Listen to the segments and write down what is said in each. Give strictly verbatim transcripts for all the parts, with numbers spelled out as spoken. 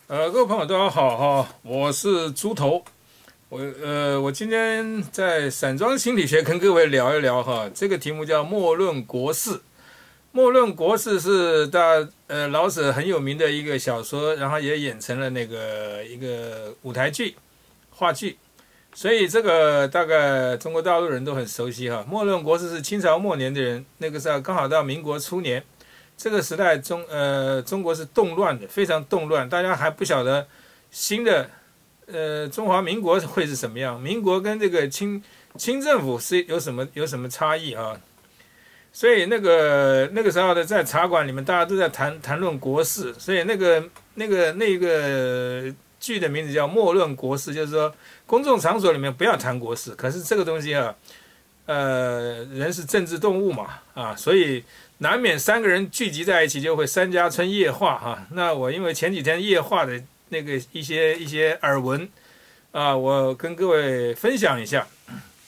呃，各位朋友，大家好哈，我是猪头。我呃，我今天在散装心理学跟各位聊一聊哈，这个题目叫《莫论国事》。《莫论国事》是大呃老舍很有名的一个小说，然后也演成了那个一个舞台剧、话剧，所以这个大概中国大陆人都很熟悉哈。《莫论国事》是清朝末年的人，那个时候刚好到民国初年。这个时代中，呃，中国是动乱的，非常动乱，大家还不晓得新的，呃，中华民国会是什么样，民国跟这个清清政府是有什么有什么差异啊？所以那个那个时候的在茶馆里面，大家都在谈谈论国事，所以那个那个那个剧的名字叫《莫论国事》，就是说公众场所里面不要谈国事。可是这个东西啊，呃，人是政治动物嘛，啊，所以难免三个人聚集在一起就会三家村夜话哈。那我因为前几天夜话的那个一些一些耳闻啊，我跟各位分享一下。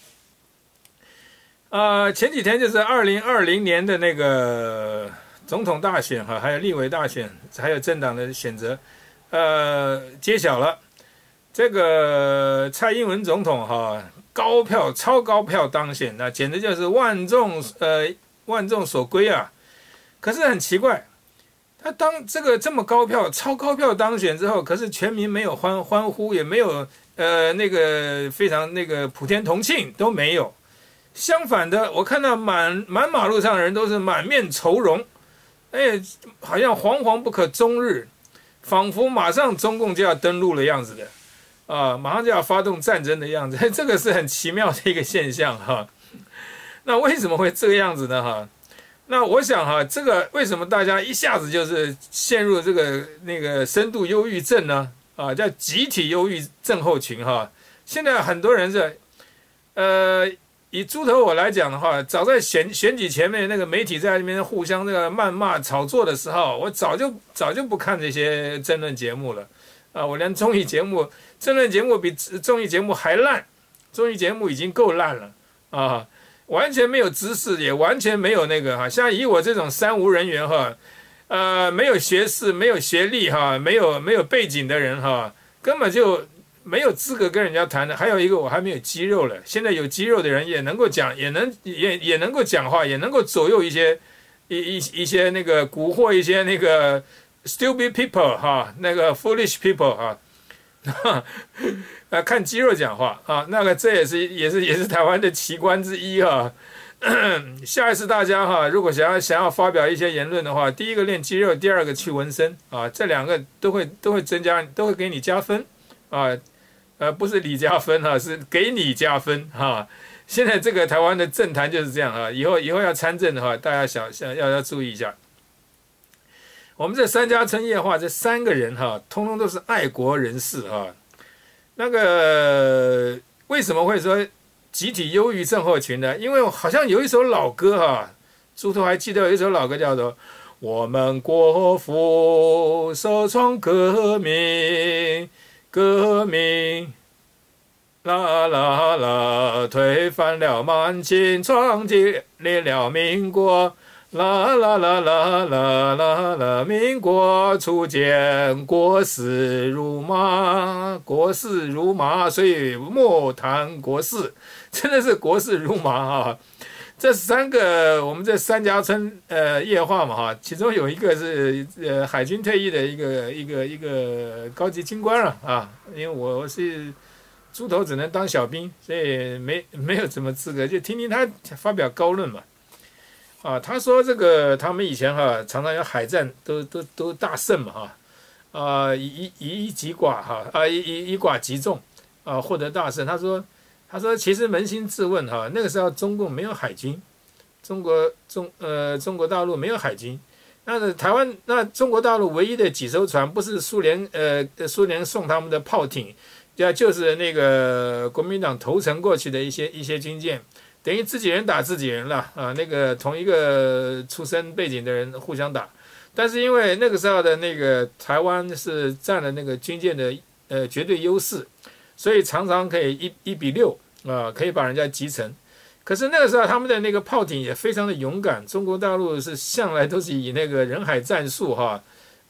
啊，前几天就是二零二零年的那个总统大选哈，还有立委大选，还有政党的选择，呃，揭晓了。这个蔡英文总统哈，高票超高票当选，那简直就是万众呃。万众所归啊！可是很奇怪，他当这个这么高票、超高票当选之后，可是全民没有欢欢呼，也没有呃那个非常那个普天同庆都没有。相反的，我看到满满马路上的人都是满面愁容，哎，好像惶惶不可终日，仿佛马上中共就要登陆的样子的啊，马上就要发动战争的样子。这个是很奇妙的一个现象哈。那为什么会这个样子呢？哈，那我想哈，这个为什么大家一下子就是陷入这个那个深度忧郁症呢？啊，叫集体忧郁症候群哈。现在很多人是，呃，以猪头我来讲的话，早在选选举前面那个媒体在那边互相这个谩骂炒作的时候，我早就早就不看这些政论节目了啊，我连综艺节目、政论节目比综艺节目还烂，综艺节目已经够烂了啊。完全没有知识，也完全没有那个哈，像以我这种三无人员哈，呃，没有学识、没有学历哈，没有没有背景的人哈，根本就没有资格跟人家谈的。还有一个，我还没有肌肉了，现在有肌肉的人也能够讲，也能也也能够讲话，也能够左右一些一一一些那个蛊惑一些那个 stupid people 哈，那个 foolish people 哈。啊，看肌肉讲话啊，那个这也是也是也是台湾的奇观之一啊。下一次大家哈，如果想要想要发表一些言论的话，第一个练肌肉，第二个去纹身啊，这两个都会都会增加，都会给你加分啊。呃，不是李加分哈、啊，是给你加分哈、啊。现在这个台湾的政坛就是这样啊，以后以后要参政的话，大家想想要要注意一下。我们这三家村夜话，这三个人哈，通通都是爱国人士哈。那个为什么会说集体忧郁症候群呢？因为好像有一首老歌哈，猪头还记得有一首老歌叫做《我们国父首创革命，革命啦啦啦，推翻了满清，创建了民国。》啦啦啦啦啦啦啦！民国初建，国事如麻，国事如麻，所以莫谈国事，真的是国事如麻啊！这三个，我们这三家村呃夜话嘛哈，其中有一个是呃海军退役的一个一个一个高级军官了啊，因为我是猪头，只能当小兵，所以没没有什么资格，就听听他发表高论嘛。啊，他说这个他们以前哈常常有海战，都都都大胜嘛哈，啊以以一击寡哈啊以以以寡击众啊获得大胜。他说他说其实扪心自问哈，那个时候中共没有海军，中国中呃中国大陆没有海军，那台湾那中国大陆唯一的几艘船不是苏联呃苏联送他们的炮艇，呀就是那个国民党投诚过去的一些一些军舰。等于自己人打自己人了啊！那个同一个出身背景的人互相打，但是因为那个时候的那个台湾是占了那个军舰的呃绝对优势，所以常常可以一一比六啊，可以把人家击沉。可是那个时候他们的那个炮艇也非常的勇敢，中国大陆是向来都是以那个人海战术哈，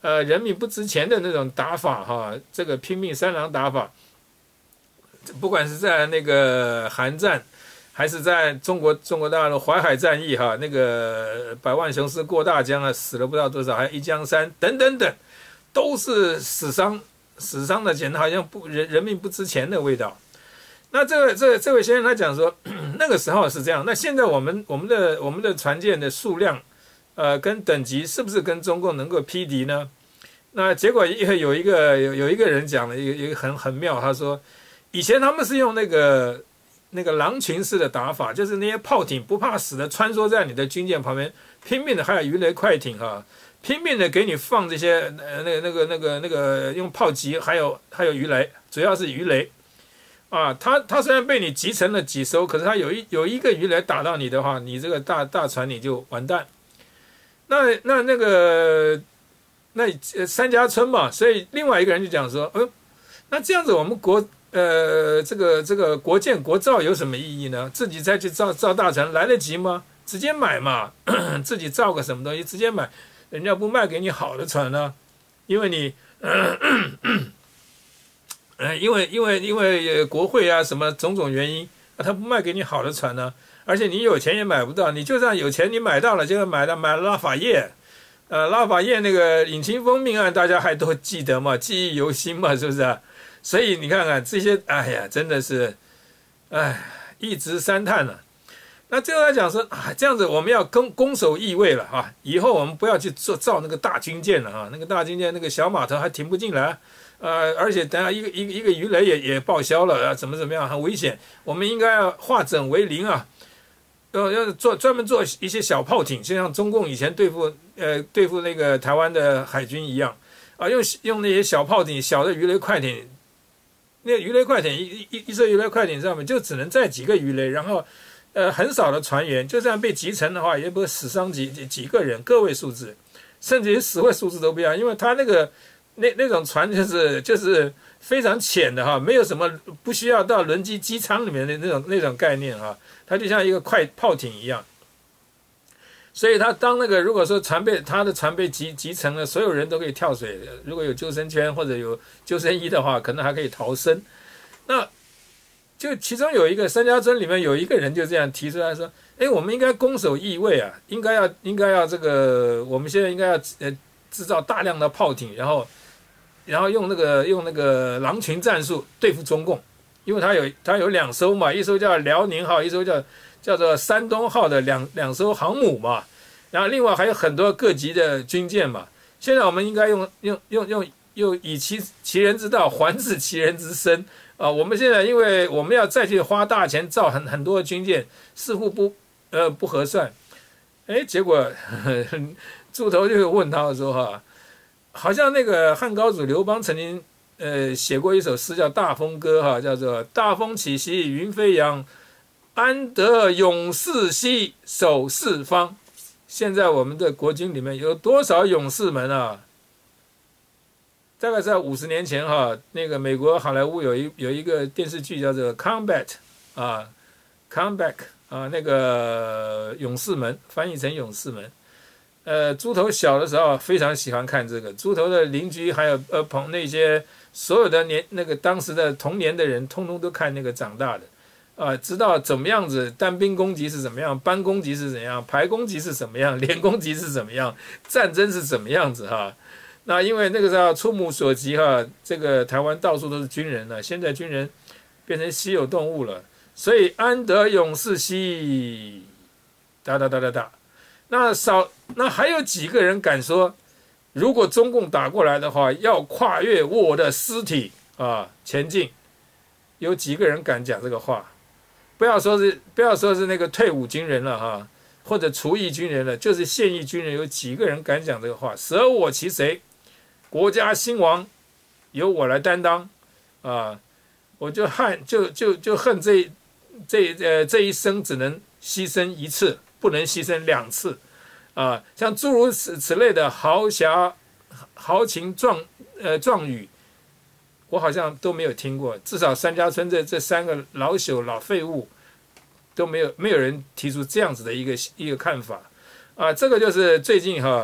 呃人命不值钱的那种打法哈，这个拼命三郎打法，不管是在那个韩战，还是在中国中国大陆淮海战役哈，那个百万雄师过大江啊，死了不知道多少，还有一江山等等等，都是死伤死伤的简直好像不人人命不值钱的味道。那这位这这位先生他讲说，那个时候是这样，那现在我们我们的我们的船舰的数量，呃，跟等级是不是跟中共能够匹敌呢？那结果有一个有有一个人讲了一个一个很很妙，他说，以前他们是用那个那个狼群式的打法，就是那些炮艇不怕死的穿梭在你的军舰旁边，拼命的还有鱼雷快艇哈，拼命的给你放这些呃那个那个那个那个用炮击，还有还有鱼雷，主要是鱼雷。啊，他他虽然被你击沉了几艘，可是他有一有一个鱼雷打到你的话，你这个大大船你就完蛋。那那那个那三家村嘛，所以另外一个人就讲说，嗯、呃，那这样子我们国呃这个这个国建国造有什么意义呢？自己再去造造大船来得及吗？直接买嘛，咳咳自己造个什么东西直接买，人家不卖给你好的船呢，因为你。咳咳呃，因为因为因为国会啊什么种种原因啊，他不卖给你好的船呢，而且你有钱也买不到。你就算有钱，你买到了，结果买到买了拉法叶，呃，拉法叶那个引擎风命案，大家还都记得嘛，记忆犹新嘛，是不是啊？所以你看看这些，哎呀，真的是，哎，一直三叹了。那最后来讲说啊，这样子我们要攻攻守易位了啊，以后我们不要去做造那个大军舰了啊，那个大军舰那个小码头还停不进来。呃，而且等下一个一个一个鱼雷也也报销了啊，怎么怎么样，很危险。我们应该要化整为零啊，要要做专门做一些小炮艇，就像中共以前对付呃对付那个台湾的海军一样啊，用用那些小炮艇、小的鱼雷快艇，那个鱼雷快艇一一一艘鱼雷快艇上面就只能载几个鱼雷，然后呃很少的船员，就这样被击沉的话，也不会死伤几几个人，个位数字，甚至于十位数字都不要，因为他那个。那那种船就是就是非常浅的哈，没有什么不需要到轮机机舱里面的那种那种概念哈，它就像一个快炮艇一样。所以它当那个如果说船被它的船被击击沉了，所有人都可以跳水，如果有救生圈或者有救生衣的话，可能还可以逃生。那就其中有一个三家村里面有一个人就这样提出来说：“哎，我们应该攻守易位啊，应该要应该要这个，我们现在应该要呃制造大量的炮艇，然后。”然后用那个用那个狼群战术对付中共，因为它有它有两艘嘛，一艘叫辽宁号，一艘叫叫做山东号的两两艘航母嘛，然后另外还有很多各级的军舰嘛。现在我们应该用用用用用以其其人之道还治其人之身啊！我们现在因为我们要再去花大钱造很很多的军舰，似乎不呃不合算。哎，结果呵呵猪头就问他说哈。好像那个汉高祖刘邦曾经呃写过一首诗叫《大风歌》哈，叫做“大风起兮云飞扬，安得勇士兮守四方”。现在我们的国军里面有多少勇士们啊？大概在五十年前哈，那个美国好莱坞有一有一个电视剧叫做《Combat》啊，《Comeback》啊，那个勇士们翻译成勇士们。呃，猪头小的时候非常喜欢看这个。猪头的邻居还有呃朋那些所有的年那个当时的童年的人，通通都看那个长大的，啊、呃，知道怎么样子单兵攻击是怎么样，班攻击是怎样，排攻击是怎么样，连攻击是怎么样，战争是怎么样子哈。那因为那个时候触目所及哈，这个台湾到处都是军人了，现在军人变成稀有动物了，所以安得勇士兮，哒哒哒哒哒。那少那还有几个人敢说，如果中共打过来的话，要跨越我的尸体啊前进？有几个人敢讲这个话？不要说是不要说是那个退伍军人了哈，或者除役军人了，就是现役军人，有几个人敢讲这个话？舍我其谁？国家兴亡，由我来担当啊！我就恨就就就恨这这呃这一生只能牺牲一次。不能牺牲两次，啊，像诸如此此类的豪侠、豪情壮呃壮语，我好像都没有听过。至少三家村这这三个老朽老废物都没有没有人提出这样子的一个一个看法，啊，这个就是最近哈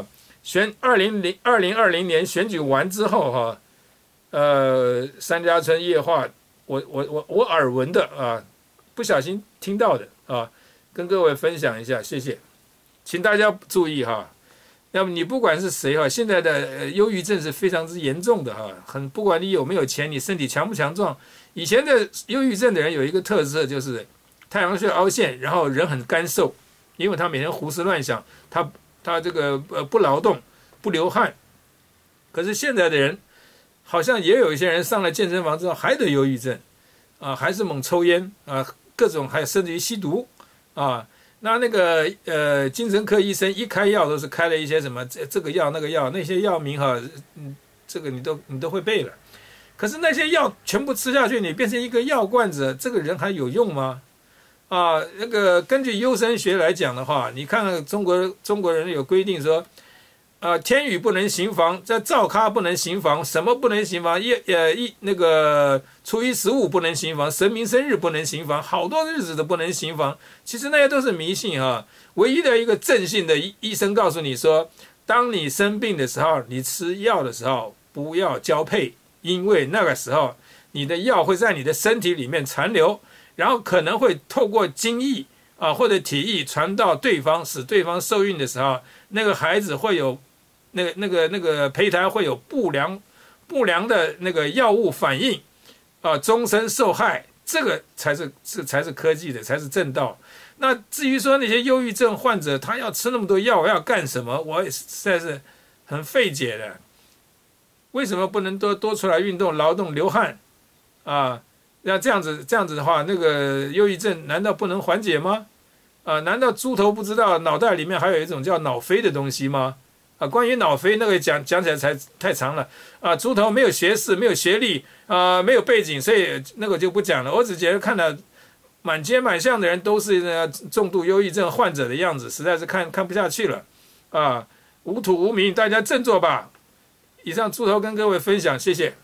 选二零零二零二零年选举完之后哈，呃，三家村夜话，我我我我耳闻的啊，不小心听到的啊，跟各位分享一下，谢谢，请大家注意哈。要么你不管是谁哈，现在的忧郁症是非常之严重的哈，很不管你有没有钱，你身体强不强壮。以前的忧郁症的人有一个特色，就是太阳穴凹陷，然后人很干瘦，因为他每天胡思乱想，他他这个呃不劳动不流汗。可是现在的人好像也有一些人上了健身房之后还得忧郁症啊，还是猛抽烟啊，各种还甚至于吸毒啊。那那个呃，精神科医生一开药都是开了一些什么这这个药那个药，那些药名哈，嗯，这个你都你都会背了。可是那些药全部吃下去，你变成一个药罐子，这个人还有用吗？啊，那个根据优生学来讲的话，你看看中国中国人有规定说，啊，天雨不能行房，在灶咖不能行房，什么不能行房？一呃一那个初一十五不能行房，神明生日不能行房，好多日子都不能行房。其实那些都是迷信哈。唯一的一个正信的医医生告诉你说，当你生病的时候，你吃药的时候不要交配，因为那个时候你的药会在你的身体里面残留，然后可能会透过精液啊或者体液传到对方，使对方受孕的时候，那个孩子会有。那个、那个、那个胚胎会有不良、不良的那个药物反应，啊，终身受害，这个才是这才是科技的，才是正道。那至于说那些忧郁症患者，他要吃那么多药，要干什么？我也实在是很费解的。为什么不能多多出来运动、劳动、流汗啊？那这样子这样子的话，那个忧郁症难道不能缓解吗？啊，难道猪头不知道脑袋里面还有一种叫脑啡的东西吗？啊，关于脑啡那个讲讲起来才太长了啊！猪头没有学识，没有学历啊，没有背景，所以那个就不讲了。我只觉得看到满街满巷的人都是那重度忧郁症患者的样子，实在是看看不下去了啊！无土无名，大家振作吧！以上猪头跟各位分享，谢谢。